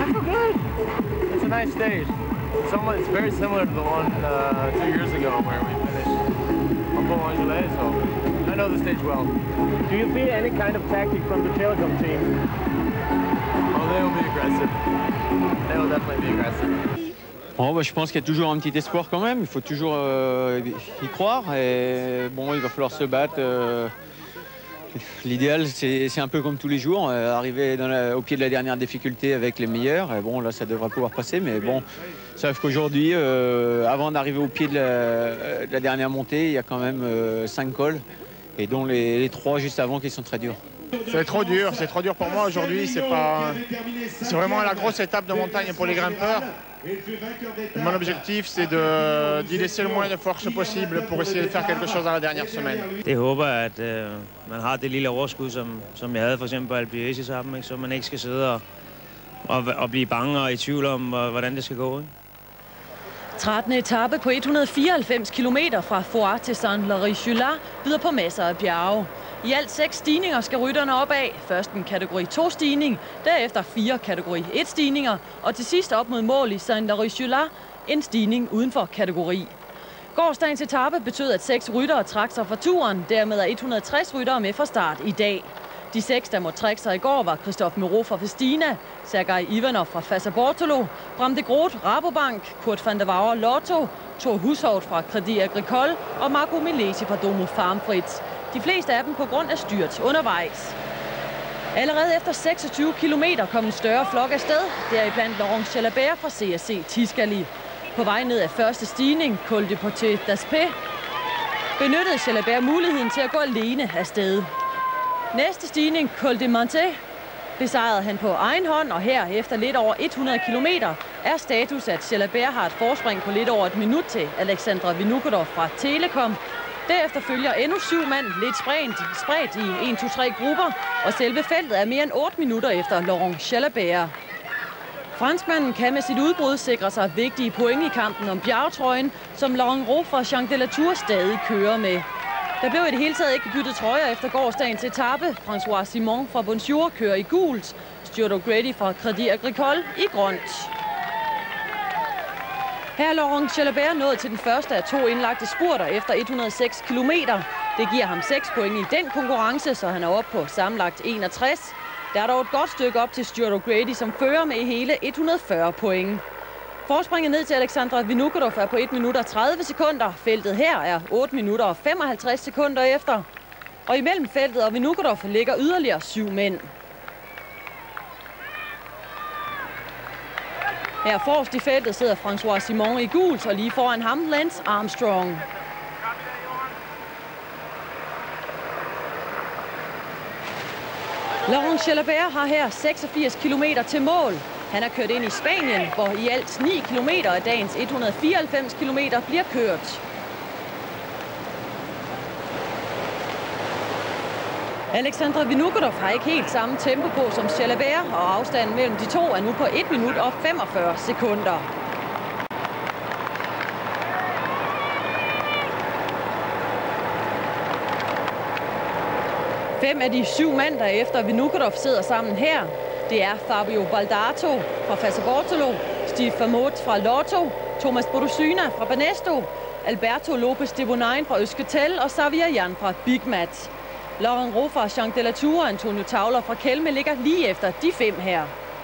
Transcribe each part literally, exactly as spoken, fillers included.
feel good. It's a nice stage. It's, almost, it's very similar to the one uh, two years ago where we finished on Laurent Jalabert, so I know the stage well. Do you feel any kind of tactic from the telecom team? Oh, they will be aggressive. They will definitely be aggressive. Oh, bah, je pense qu'il y a toujours un petit espoir quand même. Il faut toujours euh, y croire. Et bon, il va falloir se battre. Euh, L'idéal, c'est un peu comme tous les jours, euh, arriver dans la, au pied de la dernière difficulté avec les meilleurs. Et bon, là, ça devrait pouvoir passer. Mais bon, sauf qu'aujourd'hui, euh, avant d'arriver au pied de la, de la dernière montée, il y a quand même euh, cinq cols, et dont les, les trois juste avant qui sont très durs. C'est trop dur, c'est trop dur pour moi aujourd'hui. C'est pas, c'est vraiment la grosse étape de montagne pour les grimpeurs. Mon objectif, c'est de d'y laisser le moins de force possible pour essayer de faire quelque chose dans la dernière semaine. Det håber at øh, man har det lille overskud, som som jeg havde for eksempel på Alpe d'Huez sammen, så man ikke skal sidde og og, og blive bange og i tvivl om hvordan det skal gå. Ikke? trettende etape på et hundrede og fireoghalvfems kilometer fra Foix til Saint-Lary-Soulan byder på masser af bjerge. I alt seks stigninger skal rytterne op af. Først en kategori to stigning, derefter fire kategori et stigninger, og til sidst op mod mål i Saint-Lary-Soulan en stigning uden for kategori. Gårsdagens etape betød, at seks ryttere trak sig fra turen. Dermed er et hundrede og tres ryttere med fra start i dag. De seks, der måtte trække sig i går, var Christophe Moreau fra Festina, Sergej Ivanov fra Foix, Bram de Groot, Rabobank, Kurt van der Wauer, Lotto, Thor Hushovd fra Crédit Agricole og Marco Milesi fra Domo Farmfrit. De fleste af dem på grund af styrt undervejs. Allerede efter seksogtyve kilometer kom en større flok afsted, deriblandt Laurent Jalabert fra C S C Tiscali. På vej ned af første stigning, Col de Portet d'Aspet, benyttede Jalabert muligheden til at gå alene afsted. Næste stigning, Col de Monte, besejrede han på egen hånd, og her efter lidt over hundrede kilometer er status, at Jalabert har et forspring på lidt over et minut til Alexandra Vinokurov fra Telekom. Derefter følger endnu syv mand lidt spredt, spredt i en, to, tre grupper, og selve feltet er mere end otte minutter efter Laurent Jalabert. Franskmanden kan med sit udbrud sikre sig vigtige point i kampen om bjergetrøjen, som Laurent Rolf fra Champ de la Tour stadig kører med. Der blev i det hele taget ikke byttet trøjer efter gårsdagens etape. François Simon fra Bonjour kører i gult, Stuart O'Grady fra Crédit Agricole i grønt. Her er Laurent Jalabert nået til den første af to indlagte spurter efter et hundrede og seks kilometer. Det giver ham seks point i den konkurrence, så han er oppe på sammenlagt enogtres. Der er dog et godt stykke op til Stuart O'Grady, som fører med hele et hundrede og fyrre point. Forspringet ned til Alexandra Vinokurov er på et minut og tredive sekunder. Feltet her er otte minutter og femoghalvtreds sekunder efter. Og imellem feltet og Vinokurov ligger yderligere syv mænd. Her forrest i feltet sidder François Simon i gult, og lige foran ham Lance Armstrong. Laurent Jalabert har her seksogfirs kilometer til mål. Han er kørt ind i Spanien, hvor i alt ni kilometer af dagens et hundrede og fireoghalvfems kilometer bliver kørt. Alexandra Vinokurov har ikke helt samme tempo på som Jalabert, og afstanden mellem de to er nu på et minut og femogfyrre sekunder. Fem af de syv mand, der efter Vinokurov sidder sammen her, det er Fabio Baldato fra Foix, Steve Vermont fra Lotto, Thomas Bodosyna fra Banesto, Alberto Lopez de Bonain fra Euskaltel og Xavier Jan fra Big Mat. Laurent Rolf fra Champ de la Tour og Antonio Tauler fra Kelme ligger lige efter de fem her.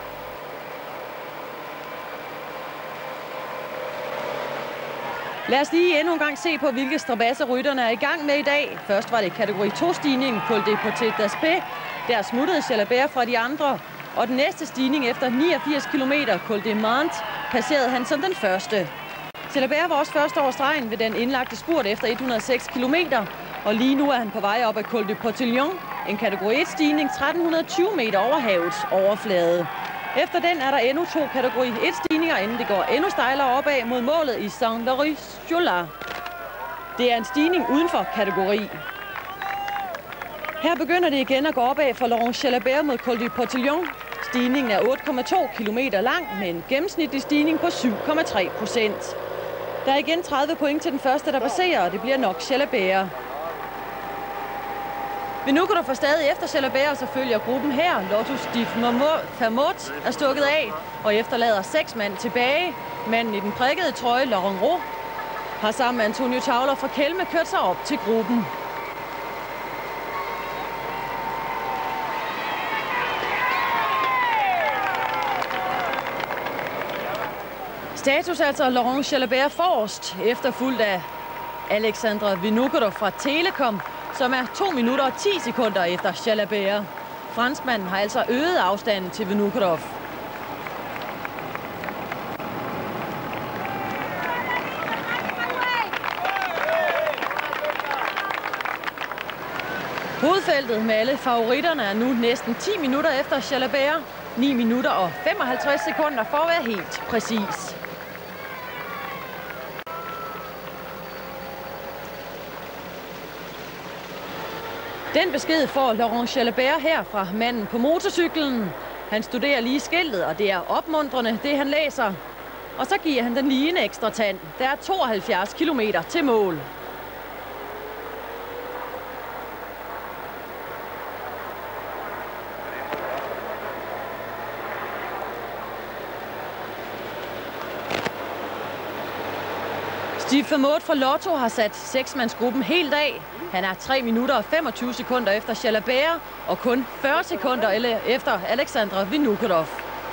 Lad os lige endnu en gang se på, hvilke strabasser rytterne er i gang med i dag. Først var det kategori to stigningen, Col de Portet d'Aspet. Der smuttede Jalabert fra de andre. Og den næste stigning efter niogfirs kilometer, Col de Mont, passerede han som den første. Jalabert var også først over stregen ved den indlagte spurt efter et hundrede og seks kilometer. Og lige nu er han på vej op ad Col de Portillon, en kategori et stigning tretten tyve meter over havets overflade. Efter den er der endnu to kategori et stigninger, inden det går endnu stejlere opad mod målet i Saint-Lary-Soulan. Det er en stigning uden for kategori. Her begynder det igen at gå opad for Laurent Jalabert mod Col de Portillon. Stigningen er otte komma to kilometer lang med en gennemsnitlig stigning på syv komma tre procent. Der er igen tredive point til den første, der passerer, og det bliver nok Jalabert. Vinukhodov får stadig efter Jalabert, og så følger gruppen her. Lotto Stif Vermot er stukket af og efterlader seks mand tilbage. Manden i den prikkede trøje, Laurent Jalabert, har sammen med Antonio Tauler fra Kelme kørt sig op til gruppen. Status altså Laurent Jalabert forrest, efterfulgt af Alexandre Vinukhodov fra Telekom, som er to minutter og ti sekunder efter Jalabert. Franskmanden har altså øget afstanden til Vinukhodov. Hovedfeltet med alle favoritterne er nu næsten ti minutter efter Jalabert. ni minutter og femoghalvtreds sekunder for at være helt præcis. Den besked får Laurent Jalabert her fra manden på motorcyklen. Han studerer lige skiltet, og det er opmuntrende, det han læser. Og så giver han den lige en ekstra tand. Der er tooghalvfjerds kilometer til mål. Stif Vermot fra Lotto har sat seksmandsgruppen helt af. Han er tre minutter og femogtyve sekunder efter Jalabert og kun fyrre sekunder efter Alexandre Vinukhodov.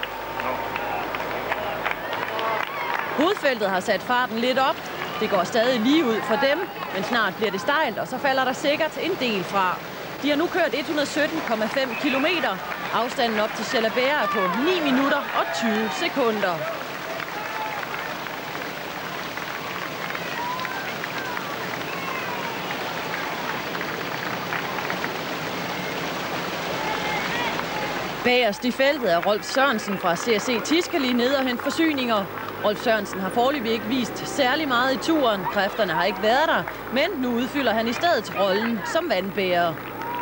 Hovedfeltet har sat farten lidt op. Det går stadig lige ud for dem, men snart bliver det stejlt, og så falder der sikkert en del fra. De har nu kørt et hundrede og sytten komma fem kilometer. Afstanden op til Jalabert er på ni minutter og tyve sekunder. Bagerst i feltet er Rolf Sørensen fra C S C Tiskali nede og hente forsyninger. Rolf Sørensen har foreløbig ikke vist særlig meget i turen. Kræfterne har ikke været der, men nu udfylder han i stedet rollen som vandbærer.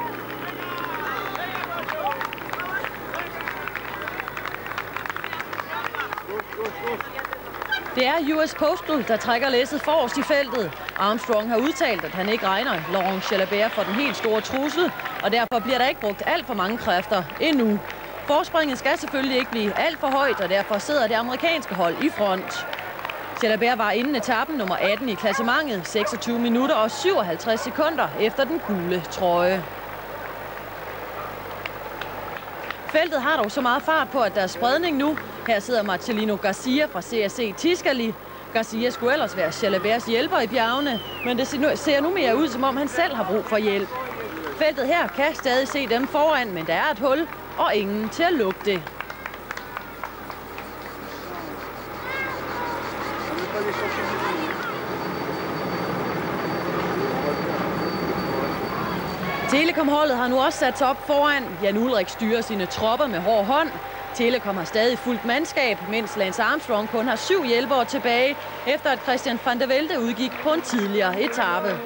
Det er U S Postal, der trækker læsset forrest i feltet. Armstrong har udtalt, at han ikke regner Laurent Jalabert for den helt store trussel, og derfor bliver der ikke brugt alt for mange kræfter endnu. Forspringet skal selvfølgelig ikke blive alt for højt, og derfor sidder det amerikanske hold i front. Jalabert var inden etappen nummer atten i klassementet, seksogtyve minutter og syvoghalvtreds sekunder efter den gule trøje. Feltet har dog så meget fart på, at der er spredning nu. Her sidder Marcelino Garcia fra C S C Tiskali. Garcia skulle ellers være Jalaberts hjælper i bjergene, men det ser nu mere ud, som om han selv har brug for hjælp. Feltet her kan stadig se dem foran, men der er et hul og ingen til at lukke det. Telekom-holdet har nu også sat sig op foran. Jan Ullrich styrer sine tropper med hård hånd. Telekom har stadig fuldt mandskab, mens Lance Armstrong kun har syv hjælpere tilbage, efter at Christian van der Velde udgik på en tidligere etape.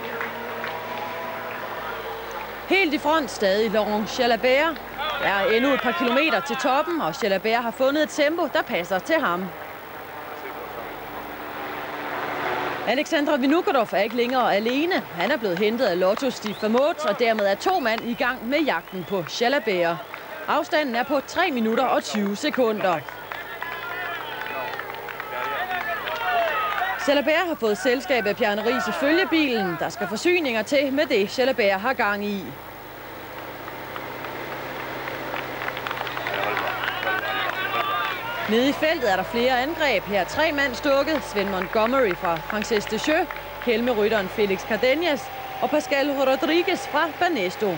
Helt i front stadig Laurent Jalabert. Der er endnu et par kilometer til toppen, og Jalabert har fundet et tempo, der passer til ham. Alexandre Vinukhodov er ikke længere alene. Han er blevet hentet af Lotto Stif Vermot, og dermed er to mand i gang med jagten på Jalabert. Afstanden er på tre minutter og tyve sekunder. Jalabert har fået selskab af Bjarne Riis i følgebilen. Der skal forsyninger til med det, Jalabert har gang i. Nede i feltet er der flere angreb. Her er tre mand stukket. Svend Montgomery fra Frances de Jeux, Helme-rytteren Felix Cardenas og Pascal Rodriguez fra Banesto.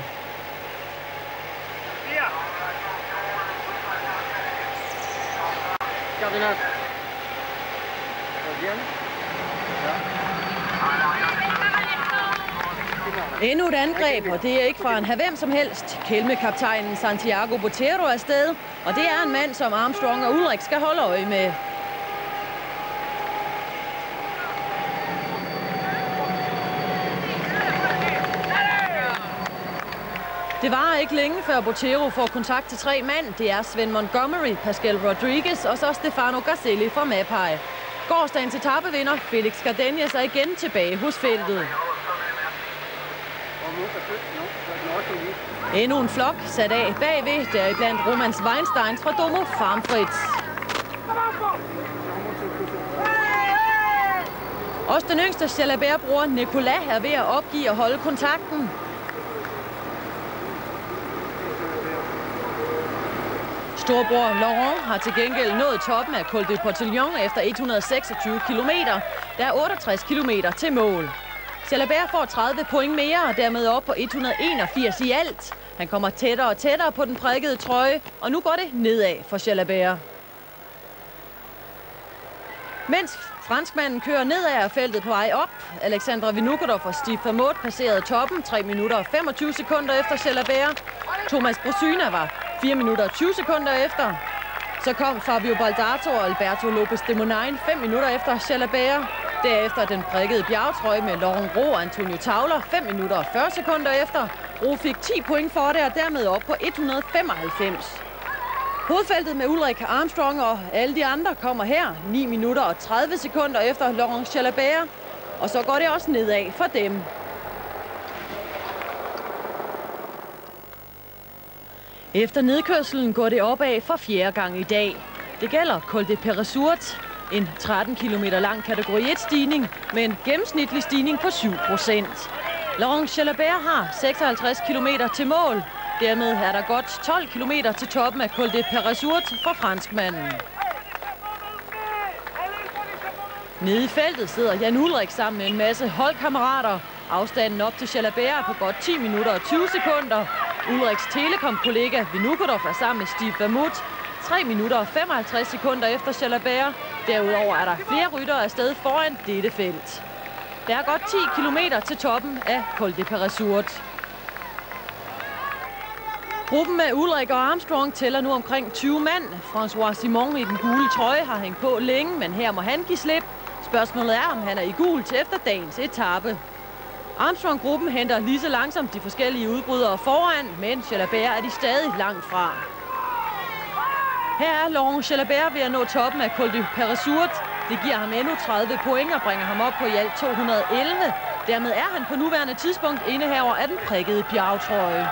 Endnu et angreb, og det er ikke fra en hvem som helst. Kelme-kaptajnen Santiago Botero er afsted, og det er en mand, som Armstrong og Ullrich skal holde øje med. Det varer ikke længe, før Botero får kontakt til tre mand. Det er Svend Montgomery, Pascal Rodriguez og så Stefano Garzelli fra Mapei. Gårsdagens etapevinder Felix Cardenas er igen tilbage hos feltet. Endnu en flok sat af bagved, deriblandt Romans Weinsteins fra Domo Farmfritz. Også den yngste Jalabert-bror Nicolas er ved at opgive at holde kontakten. Storbror Laurent har til gengæld nået toppen af Col de Portillon efter et hundrede og seksogtyve kilometer. Der er otteogtres kilometer til mål. Jalabert får tredive point mere og dermed op på et hundrede og enogfirs i alt. Han kommer tættere og tættere på den prikkede trøje, og nu går det nedad for Jalabert. Mens franskmanden kører nedad af feltet på vej op, Alexandre Vinokurov og Steve Vermoodt passerede toppen tre minutter og femogtyve sekunder efter Jalabert. Thomas Brosina var fire minutter og tyve sekunder efter. Så kom Fabio Baldato og Alberto Lopez de Monain fem minutter efter Jalabert. Derefter den prikkede bjergtrøje med Laurent Ro og Antonio Tauler fem minutter og fyrre sekunder efter. Ro fik ti point for det og dermed op på et hundrede og femoghalvfems. Hovedfeltet med Ullrich, Armstrong og alle de andre kommer her ni minutter og tredive sekunder efter Laurent Jalabert. Og så går det også nedad for dem. Efter nedkørselen går det opad for fjerde gang i dag. Det gælder Col de Peresurt, en tretten kilometer lang kategori et stigning med en gennemsnitlig stigning på syv procent. Laurent Jalabert har seksoghalvtreds kilometer til mål. Dermed er der godt tolv kilometer til toppen af Col de Peresurt for franskmanden. Nede i feltet sidder Jan Ullrich sammen med en masse holdkammerater. Afstanden op til Jalabert er på godt ti minutter og tyve sekunder. Ullrichs telekom-kollega Vinokurov er sammen med Steve Vermoodt tre minutter og femoghalvtreds sekunder efter Jalabert. Derudover er der flere ryttere afsted foran dette felt. Der er godt ti kilometer til toppen af Col de Peresurt. Gruppen med Ullrich og Armstrong tæller nu omkring tyve mand. François Simon i den gule trøje har hængt på længe, men her må han give slip. Spørgsmålet er, om han er i gul til efter dagens etape. Armstrong-gruppen henter lige så langsomt de forskellige udbrydere foran, men Jalabert er de stadig langt fra. Her er Laurent Jalabert ved at nå toppen af Col de Peresurt. Det giver ham endnu tredive point og bringer ham op på i alt to hundrede og elleve. Dermed er han på nuværende tidspunkt indehaver af den prikkede bjergtrøje.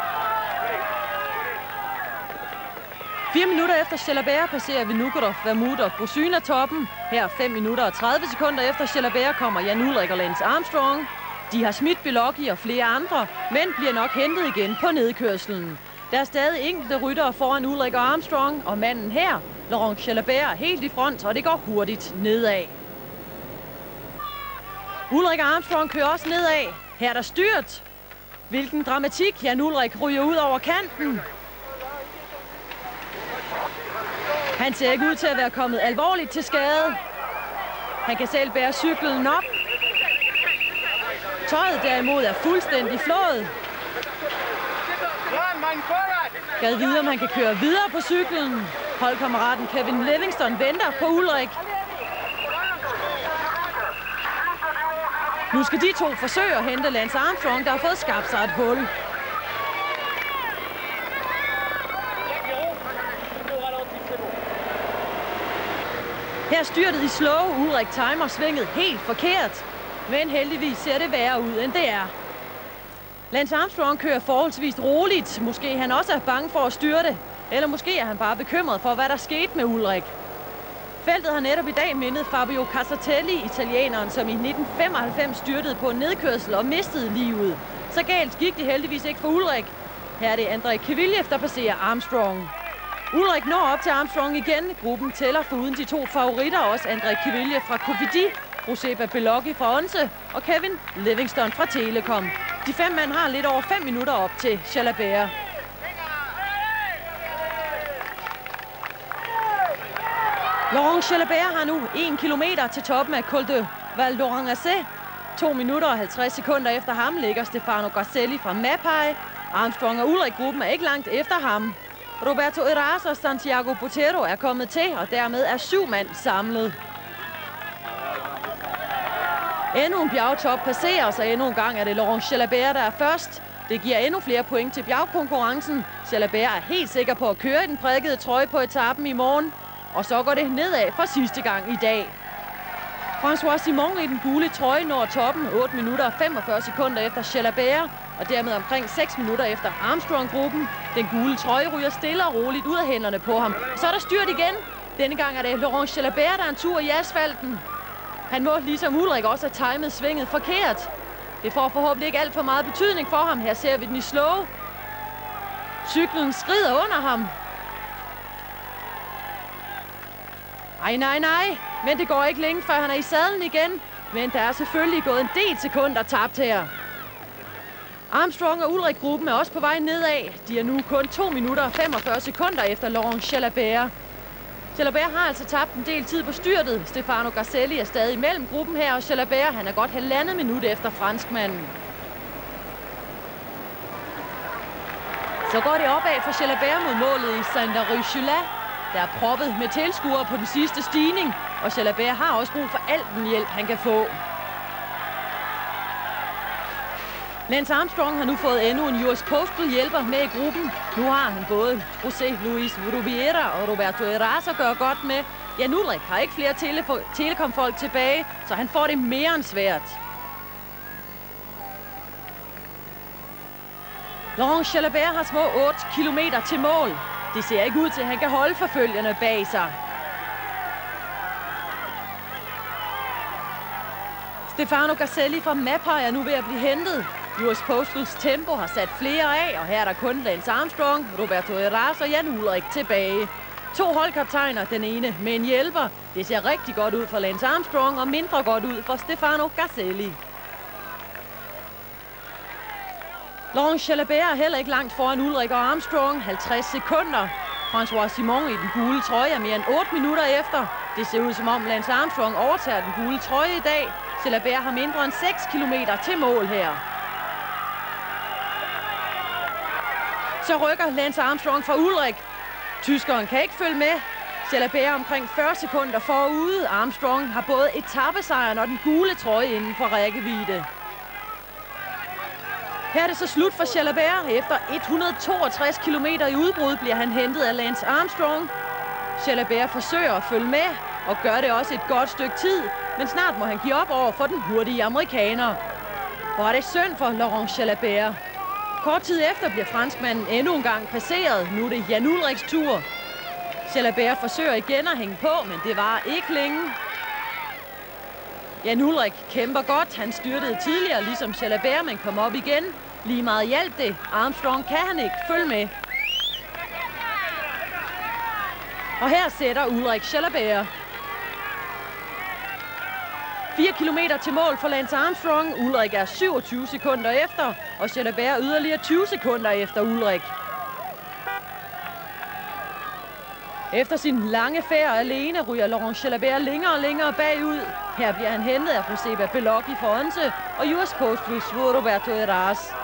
Fire minutter efter Jalabert passerer Vinokurov, Vermoodt og Brosina toppen. Her fem minutter og tredive sekunder efter Jalabert kommer Jan Ullrich og Lance Armstrong. De har smidt Bilocchi og flere andre, men bliver nok hentet igen på nedkørslen. Der er stadig enkelte ryttere foran Ullrich og Armstrong, og manden her, Laurent Jalabert, er helt i front, og det går hurtigt nedad. Ullrich og Armstrong kører også nedad. Her er der styrt. Hvilken dramatik. Jan Ullrich ryger ud over kanten. Han ser ikke ud til at være kommet alvorligt til skade. Han kan selv bære cyklen op. Tøjet derimod er fuldstændig flået. Gad vide, om han kan køre videre på cyklen. Holdkammeraten Kevin Livingston venter på Ullrich. Nu skal de to forsøge at hente Lance Armstrong, der har fået skabt sig et hul. Her styrtet i slow. Ullrich timer svinget helt forkert. Men heldigvis ser det værre ud, end det er. Lance Armstrong kører forholdsvis roligt. Måske han også er bange for at styrte. Eller måske er han bare bekymret for, hvad der skete med Ullrich. Feltet har netop i dag mindet Fabio Casartelli, italieneren, som i nitten femoghalvfems styrtede på en nedkørsel og mistede livet. Så galt gik det heldigvis ikke for Ullrich. Her er det André Kviljev, der passerer Armstrong. Ullrich når op til Armstrong igen. Gruppen tæller foruden de to favoritter, også André Kviljev fra Cofidis, Joseba Bilocchi fra Once og Kevin Livingston fra Telekom. De fem mand har lidt over fem minutter op til Jalabert. Laurent Jalabert har nu en kilometer til toppen af Col de Val d'Orange. to minutter og halvtreds sekunder efter ham ligger Stefano Garzelli fra Mapei. Armstrong og Ullrich-gruppen er ikke langt efter ham. Roberto Eras og Santiago Botero er kommet til, og dermed er syv mand samlet. Endnu en bjergtop passerer, så endnu en gang er det Laurent Jalabert, der er først. Det giver endnu flere point til bjergkonkurrencen. Jalabert er helt sikker på at køre i den prikkede trøje på etappen i morgen. Og så går det nedad for sidste gang i dag. François Simon i den gule trøje når toppen otte minutter og femogfyrre sekunder efter Jalabert. Og dermed omkring seks minutter efter Armstrong-gruppen. Den gule trøje ryger stille og roligt ud af hænderne på ham. Så er der styrt igen. Denne gang er det Laurent Jalabert, der er en tur i asfalten. Han må, ligesom Ullrich, også have timet svinget forkert. Det får forhåbentlig ikke alt for meget betydning for ham. Her ser vi den i slow. Cyklen skrider under ham. Ej, nej, nej. Men det går ikke længe, før han er i sadlen igen. Men der er selvfølgelig gået en del sekunder tabt her. Armstrong og Ullrich-gruppen er også på vej nedad. De er nu kun to minutter og femogfyrre sekunder efter Laurent Jalabert. Jalabert har altså tabt en del tid på styrtet. Stefano Garzelli er stadig mellem gruppen her, og Jalabert han er godt halvandet minut efter franskmanden. Så går det opad for Jalabert mod målet i Saint-Lary-Soulan. Der er proppet med tilskuere på den sidste stigning, og Jalabert har også brug for alt den hjælp, han kan få. Lance Armstrong har nu fået endnu en U S Postal hjælper med i gruppen. Nu har han både José Luis Rubiera og Roberto Riis at gøre godt med. Jan Ullrich har ikke flere tele telekomfolk tilbage, så han får det mere end svært. Laurent Jalabert har små otte kilometer til mål. Det ser ikke ud til, at han kan holde forfølgerne bag sig. Stefano Garzelli fra Mappa er nu ved at blive hentet. U S Postals tempo har sat flere af, og her er der kun Lance Armstrong, Roberto Riis og Jan Ullrich tilbage. To holdkaptajner, den ene med en hjælper. Det ser rigtig godt ud for Lance Armstrong og mindre godt ud for Stefano Garzelli. Laurent Jalabert er heller ikke langt foran Ullrich og Armstrong, halvtreds sekunder. François Simon i den gule trøje er mere end otte minutter efter. Det ser ud som om Lance Armstrong overtager den gule trøje i dag. Jalabert har mindre end seks kilometer til mål her. Så rykker Lance Armstrong fra Ullrich. Tyskeren kan ikke følge med. Jalabert omkring fyrre sekunder forude. Armstrong har både etapesejren og den gule trøje inden for rækkevidde. Her er det så slut for Jalabert. Efter et hundrede og toogtres kilometer i udbrud bliver han hentet af Lance Armstrong. Jalabert forsøger at følge med og gør det også et godt stykke tid, men snart må han give op over for den hurtige amerikaner. Hvor er det synd for Laurent Jalabert. Kort tid efter bliver franskmanden endnu en gang passeret. Nu er det Jan Ullrichs tur. Jalabert forsøger igen at hænge på, men det varer ikke længe. Jan Ullrich kæmper godt. Han styrtede tidligere, ligesom Jalabert, men kom op igen. Lige meget hjalp det. Armstrong kan han ikke følge med. Og her sætter Ullrich Jalabert. fire kilometer til mål for Lance Armstrong. Ullrich er syvogtyve sekunder efter, og Jalabert yderligere tyve sekunder efter Ullrich. Efter sin lange færd alene ryger Laurent Jalabert længere og længere bagud. Her bliver han hentet af Joseba Belocchi for Onse og U S Postals Roberto Riis.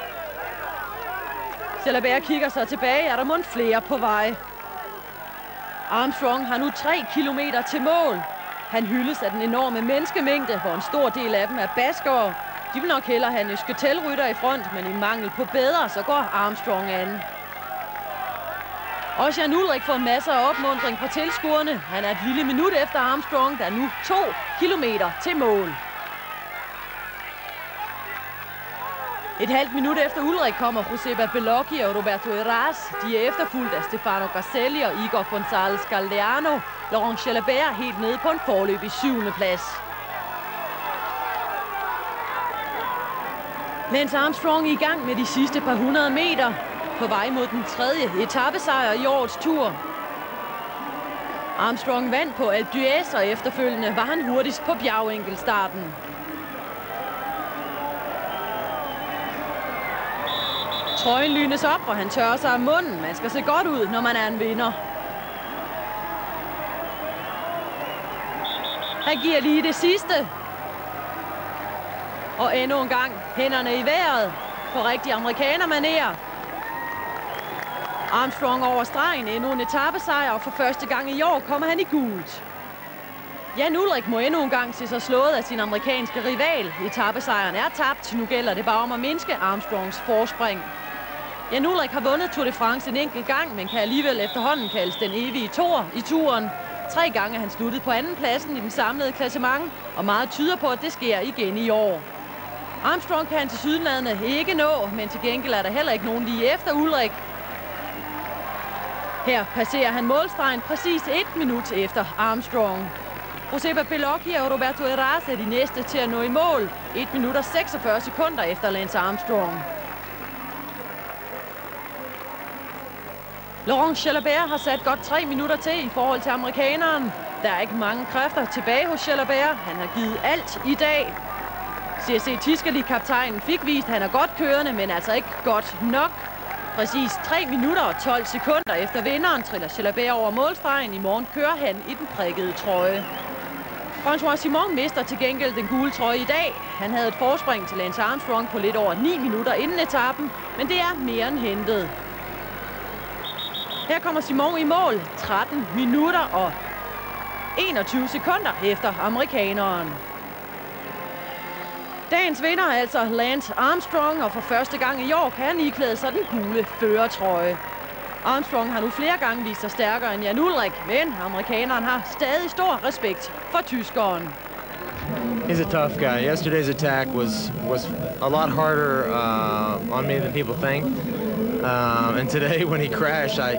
Jalabert kigger sig tilbage, er der mon flere på vej. Armstrong har nu tre kilometer til mål. Han hyldes af den enorme menneskemængde, hvor en stor del af dem er baskere. De vil nok hellere have en Euskaltel-rytter i front, men i mangel på bedre, så går Armstrong an. Også Jan Ullrich får masser af opmuntring fra tilskuerne. Han er et lille minut efter Armstrong, der er nu to kilometer til mål. Et halvt minut efter Ullrich kommer Joseba Belocchi og Roberto Riis. De er efterfulgt af Stefano Garzelli og Igor González Galdeano. Laurent Jalabert er helt nede på en foreløbig syvende plads. Lance Armstrong er i gang med de sidste par hundrede meter. På vej mod den tredje etapesejr i årets tur. Armstrong vandt på Alpe d'Huez, og efterfølgende var han hurtigst på bjergenkeltstarten. Trøjen lynes op, og han tørrer sig af munden. Man skal se godt ud, når man er en vinder. Han giver lige det sidste. Og endnu en gang hænderne i vejret på rigtig amerikanermanér. Armstrong over stregen, endnu en etapesejr, og for første gang i år kommer han i gult. Jan Ullrich må endnu en gang se sig slået af sin amerikanske rival. Etapesejren er tabt, nu gælder det bare om at mindske Armstrongs forspring. Jan Ullrich har vundet Tour de France en enkelt gang, men kan alligevel efterhånden kaldes den evige toer i turen. Tre gange er han sluttet på anden pladsen i den samlede klassement, og meget tyder på, at det sker igen i år. Armstrong kan han til sydenladende ikke nå, men til gengæld er der heller ikke nogen lige efter Ullrich. Her passerer han målstregen præcis et minut efter Armstrong. Giuseppe Bellocchi og Roberto Riis er de næste til at nå i mål. et minut og seksogfyrre sekunder efter Lance Armstrong. Laurent Jalabert har sat godt tre minutter til i forhold til amerikaneren. Der er ikke mange kræfter tilbage hos Jalabert. Han har givet alt i dag. C S C Tiscali-kaptajnen fik vist, at han er godt kørende, men altså ikke godt nok. Præcis tre minutter og tolv sekunder efter vinderen triller Jalabert over målstregen. I morgen kører han i den prikkede trøje. François mister til gengæld den gule trøje i dag. Han havde et forspring til Lance Armstrong på lidt over ni minutter inden etappen, men det er mere end hentet. Her kommer Simon i mål, tretten minutter og enogtyve sekunder efter amerikaneren. Dagens vinder er altså Lance Armstrong, og for første gang i år kan han iklæde sig den gule førertrøje. Armstrong har nu flere gange vist sig stærkere end Jan Ullrich, men amerikaneren har stadig stor respekt for tyskeren. He's a tough guy. Yesterday's attack was was a lot harder uh, on me than people think. Um, and today, when he crashed, I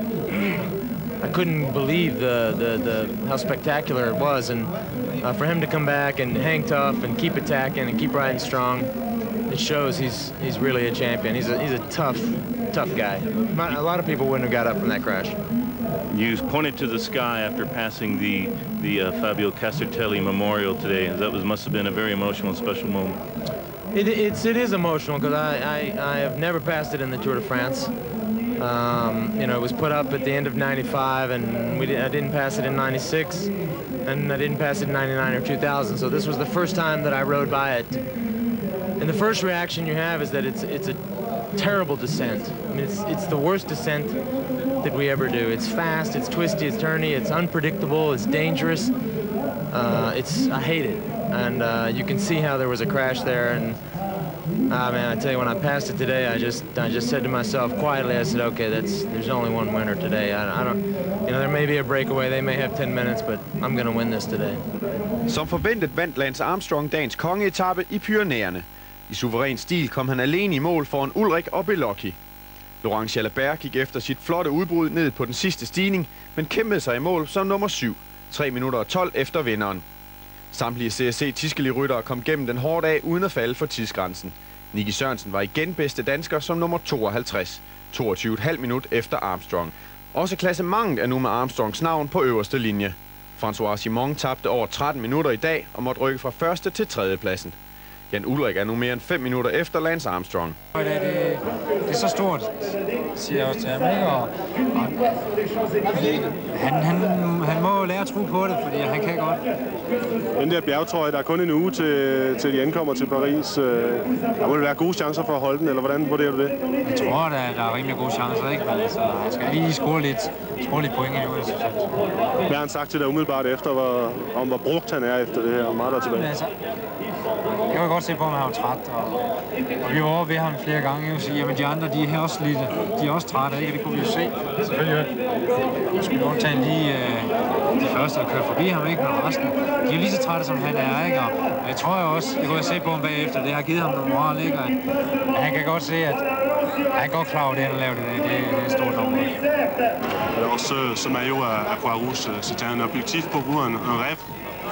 I couldn't believe the, the, the how spectacular it was, and uh, for him to come back and hang tough and keep attacking and keep riding strong, it shows he's he's really a champion. He's a he's a tough tough guy. A lot of people wouldn't have got up from that crash. You pointed to the sky after passing the the uh, Fabio Casartelli Memorial today. That was must have been a very emotional, special moment. It, it's it is emotional because I, I I have never passed it in the Tour de France. Um, you know, it was put up at the end of ninety-five, and we did, I didn't pass it in ninety-six, and I didn't pass it in ninety-nine or two thousand. So this was the first time that I rode by it. And the first reaction you have is that it's it's a terrible descent. I mean, it's it's the worst descent that we ever do. It's fast, it's twisty, it's turny, it's unpredictable, it's dangerous. Uh, it's I hate it, and uh, you can see how there was a crash there. And ah man, I tell you, when I passed it today, I just I just said to myself quietly, I said, okay, that's there's only one winner today. I, I don't, you know, there may be a breakaway, they may have ten minutes, but I'm gonna win this today. Som forventet vandt Lance Armstrong dagens kongeetappe i Pyrenæerne. I suveræn stil kom han alene i mål foran Ullrich og Bellocchi. Laurent Jalabert gik efter sit flotte udbrud ned på den sidste stigning, men kæmpede sig i mål som nummer syv, tre minutter og tolv efter vinderen. Samtlige C S C Tiscali-ryttere kom gennem den hårde dag uden at falde for tidsgrænsen. Sørensen var igen bedste dansker som nummer tooghalvtreds, toogtyve komma fem minut efter Armstrong. Også klassementet er nu med Armstrongs navn på øverste linje. François tabte over tretten minutter i dag og måtte rykke fra første til tredje pladsen. Jan Ullrich er nu mere end fem minutter efter Lance Armstrong. Det, det, det er så stort, siger jeg også til ham, ikke? Og, og han, han, han må lære at tro på det, fordi han kan godt. Den der bjergtrøje, der er kun en uge til, til de ankommer til Paris. Der må være gode chancer for at holde den, eller hvordan vurderer du det? Jeg tror, der, der er rimelig gode chancer, ikke? Men altså, han skal lige score lidt, score lidt point endnu, jeg synes. Hvad har han sagt til dig umiddelbart efter, hvor, om hvor brugt han er efter det her, og meget der tilbage? Altså, jeg kan godt se på, at han var træt, og, og vi var over ved ham flere gange og sige, at de andre, de er også lidt, de er også trætte, ikke? Det kunne vi jo se. Selvfølgelig. Nu skal vi undtage lige øh, de første, der kører forbi ham, ikke? Men resten, de er lige så trætte, som han er, ikke? Og jeg tror jeg også, det kunne jeg se på ham bagefter, det har givet ham noget moral, ikke? Og han kan godt se, at han er godt klar over det, han har lavet i dag. Det, det er et stort nummer. Alors, ce, ce maillot à, à Poix-Rouge, c'était un objectif pour vous, un, un rêve?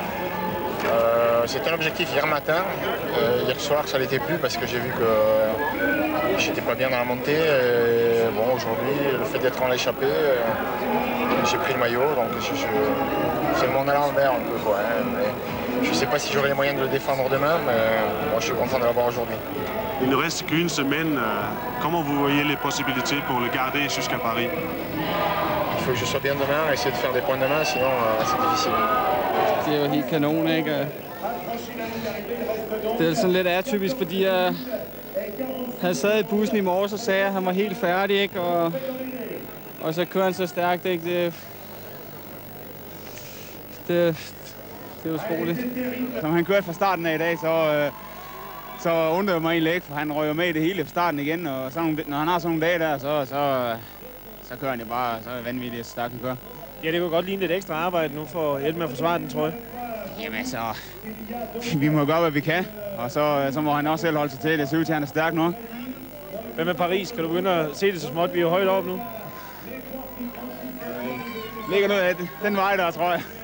Euh, C'était un objectif hier matin. Euh, hier soir, ça l'était plus parce que j'ai vu que euh, j'étais pas bien dans la montée. Et, bon, aujourd'hui, le fait d'être en l'échappée, euh, j'ai pris le maillot, donc je, je, c'est le monde à l'envers un peu, quoi. Hein, mais je sais pas si j'aurai les moyens de le défendre demain, mais bon, je suis content de l'avoir aujourd'hui. Il ne reste qu'une semaine. Comment vous voyez les possibilités pour le garder jusqu'à Paris? Il faut que je sois bien demain et essayer de faire des points demain, sinon euh, c'est difficile. Det er jo helt kanon, ikke? Det er sådan lidt atypisk, fordi jeg, han sad i bussen i morges og sagde, at han var helt færdig, ikke? Og, og så kører han så stærkt, ikke? Det, det, det er utroligt. Når han kørte fra starten af i dag, så, øh, så undrede jeg mig egentlig ikke, for han røg med i det hele fra starten igen. Og så, når han har sådan nogle dage der, så, så, så kører han jo bare så vanvittigt stærkt, han kører. Ja, det kunne godt ligne lidt ekstra arbejde nu for at hjælpe med at forsvare den, tror jeg. Jamen så, vi må gøre, hvad vi kan, og så, så må han også selv holde sig til. Det ser ud til, at han er stærk nok. Hvad med Paris? Kan du begynde at se det så småt? Vi er jo højt op nu. Ligger noget af den vej der, tror jeg.